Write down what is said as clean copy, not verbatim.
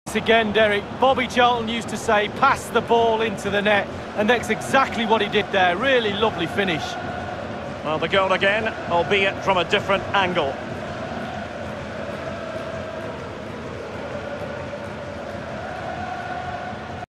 Again, Derek, Bobby Charlton used to say, pass the ball into the net, and that's exactly what he did there. Really lovely finish. Well, the goal again, albeit from a different angle.